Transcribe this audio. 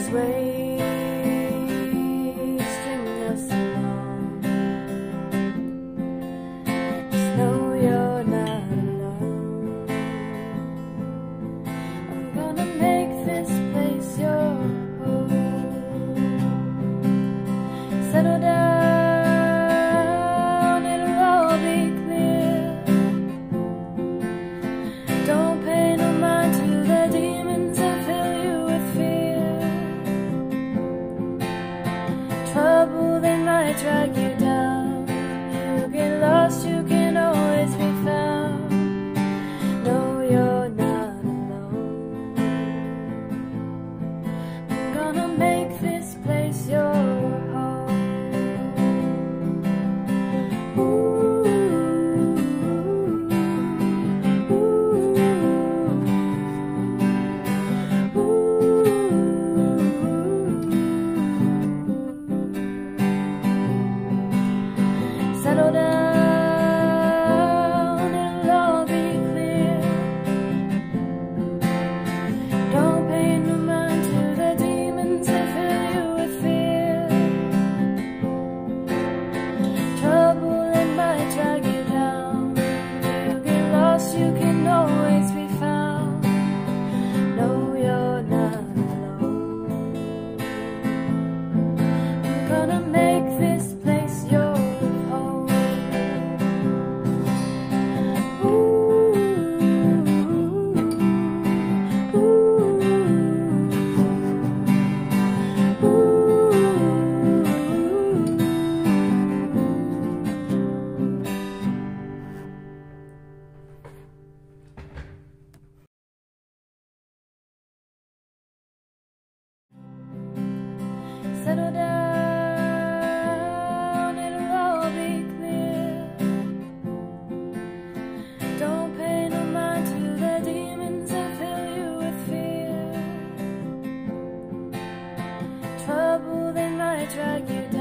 these waves string us along. Just know you're not alone. I'm gonna make this place your home. Settle down, it'll all be clear. Don't pay no mind to the demons that fill you with fear. Trouble, they might drag you down. You get lost, you can always be found. No, you're not alone. I'm gonna make this place your home. Settle down, it'll all be clear. Don't pay no mind to the demons that fill you with fear. Trouble, it might drag you down. You get lost, you can always be found. No, you're not alone. I'm gonna make this place your home. Settle down, it'll all be clear. Don't pay no mind to the demons that fill you with fear. Trouble, they might drag you down.